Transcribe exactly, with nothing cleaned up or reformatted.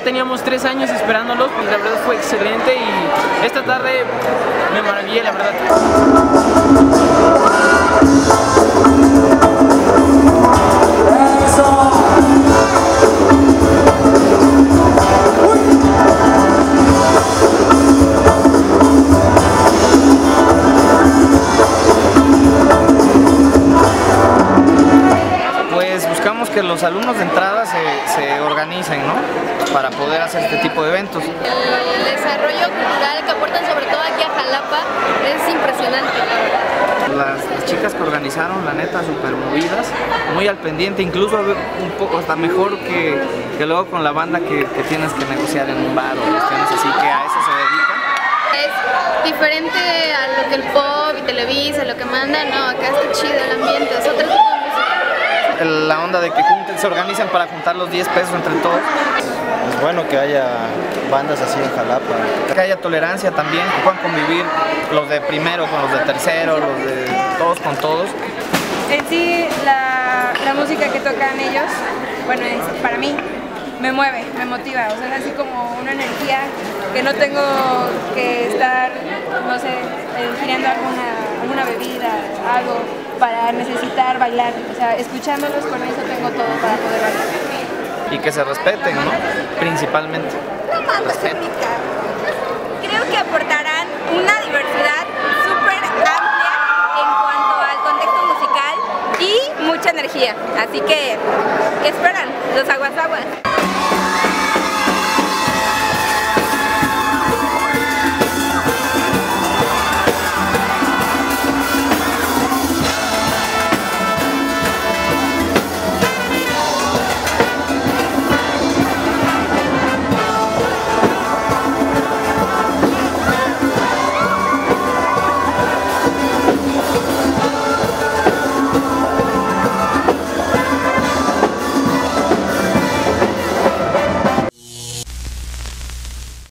ya teníamos tres años esperándolos, pues la verdad fue excelente y esta tarde me maravillé, la verdad. Buscamos que los alumnos de entrada se, se organicen, ¿no? Para poder hacer este tipo de eventos. El desarrollo cultural que aportan sobre todo aquí a Jalapa es impresionante, la verdad. Las, las chicas que organizaron, la neta, súper movidas, muy al pendiente, incluso un poco hasta mejor que, que luego con la banda que, que tienes que negociar en un bar o cuestiones así, que a eso se dedican. Es diferente a lo que el pop y Televisa, lo que manda, no, acá está chido el ambiente, es otro tipo de música. La onda de que junten, se organizan para juntar los diez pesos entre todos. Es bueno que haya bandas así en Jalapa. Que haya tolerancia también, que puedan convivir los de primero con los de tercero, los de todos con todos. En sí, la, la música que tocan ellos, bueno, es, para mí, me mueve, me motiva, o sea, es así como una energía que no tengo que estar, no sé, ingiriendo alguna, alguna bebida, algo, para necesitar bailar, o sea, escuchándolos con eso tengo todo para poder bailar. Y que se respeten, ¿no? Principalmente. Respeto. Creo que aportarán una diversidad súper amplia en cuanto al contexto musical y mucha energía, así que, ¿qué esperan? Los aguas aguas.